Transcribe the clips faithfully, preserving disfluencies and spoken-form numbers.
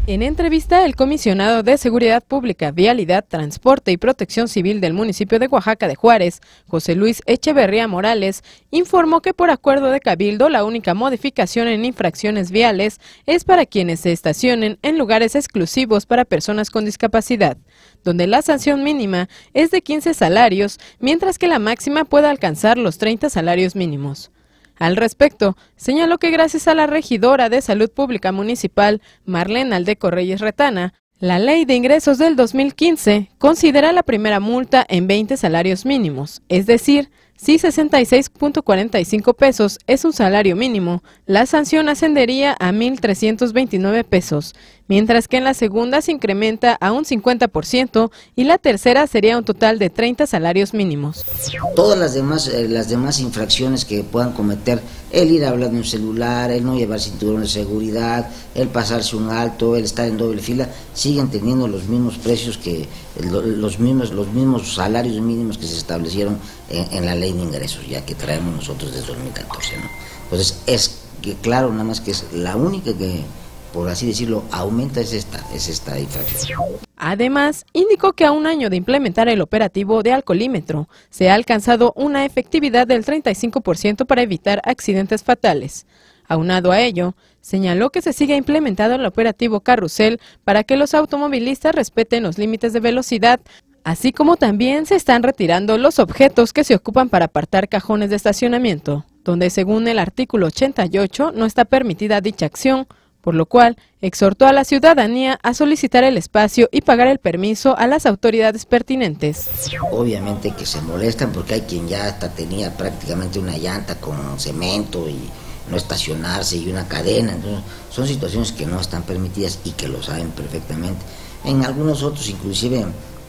En entrevista, el comisionado de Seguridad Pública, Vialidad, Transporte y Protección Civil del municipio de Oaxaca de Juárez, José Luis Echeverría Morales, informó que por acuerdo de Cabildo la única modificación en infracciones viales es para quienes se estacionen en lugares exclusivos para personas con discapacidad, donde la sanción mínima es de quince salarios, mientras que la máxima puede alcanzar los treinta salarios mínimos. Al respecto, señaló que gracias a la regidora de Salud Pública Municipal, Marlene Aldeco Reyes Retana, la Ley de Ingresos del dos mil quince considera la primera multa en veinte salarios mínimos, es decir, si sesenta y seis punto cuarenta y cinco pesos es un salario mínimo, la sanción ascendería a mil trescientos veintinueve pesos, mientras que en la segunda se incrementa a un cincuenta por ciento y la tercera sería un total de treinta salarios mínimos. Todas las demás, eh, las demás infracciones que puedan cometer, el ir hablando en un celular, el no llevar cinturón de seguridad, el pasarse un alto, el estar en doble fila, siguen teniendo los mismos precios que los mismos, los mismos salarios mínimos que se establecieron en, en la ley de ingresos, ya que traemos nosotros desde dos mil catorce, ¿no? Entonces es que claro, nada más que es la única que, por así decirlo, aumenta es esta, es esta infracción. Además, indicó que a un año de implementar el operativo de alcoholímetro, se ha alcanzado una efectividad del treinta y cinco por ciento para evitar accidentes fatales. Aunado a ello, señaló que se sigue implementando el operativo Carrusel para que los automovilistas respeten los límites de velocidad, así como también se están retirando los objetos que se ocupan para apartar cajones de estacionamiento, donde según el artículo ochenta y ocho no está permitida dicha acción, por lo cual exhortó a la ciudadanía a solicitar el espacio y pagar el permiso a las autoridades pertinentes. Obviamente que se molestan porque hay quien ya hasta tenía prácticamente una llanta con cemento y no estacionarse y una cadena, entonces son situaciones que no están permitidas y que lo saben perfectamente. En algunos otros, inclusive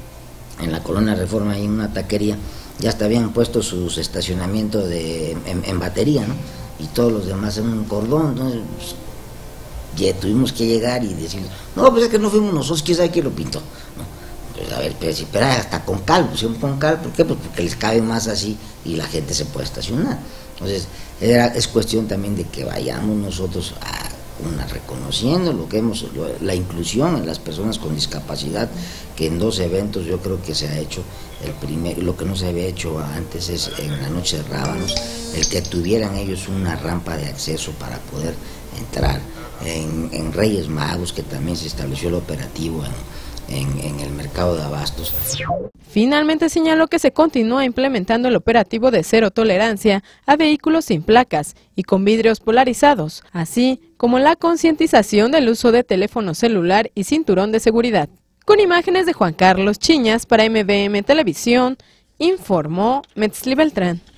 en la colonia Reforma hay una taquería, ya hasta habían puesto sus estacionamientos de, en, en batería, ¿no? Y todos los demás en un cordón, entonces pues, ya tuvimos que llegar y decirles, no, pues es que no fuimos nosotros, quién sabe quién lo pintó, ¿no? Pues a ver, pero, pero hasta con cal, pusieron con cal, ¿por qué? Pues porque les cabe más así y la gente se puede estacionar. Entonces, era, es cuestión también de que vayamos nosotros a una reconociendo lo que hemos, lo, la inclusión en las personas con discapacidad, que en dos eventos yo creo que se ha hecho. El primer, lo que no se había hecho antes es en la noche de Rábanos, el que tuvieran ellos una rampa de acceso para poder entrar. En, en Reyes Magos, que también se estableció el operativo en, en, en el mercado de abastos. Finalmente señaló que se continúa implementando el operativo de cero tolerancia a vehículos sin placas y con vidrios polarizados, así como la concientización del uso de teléfono celular y cinturón de seguridad. Con imágenes de Juan Carlos Chiñas para M V M Televisión, informó Metzli Beltrán.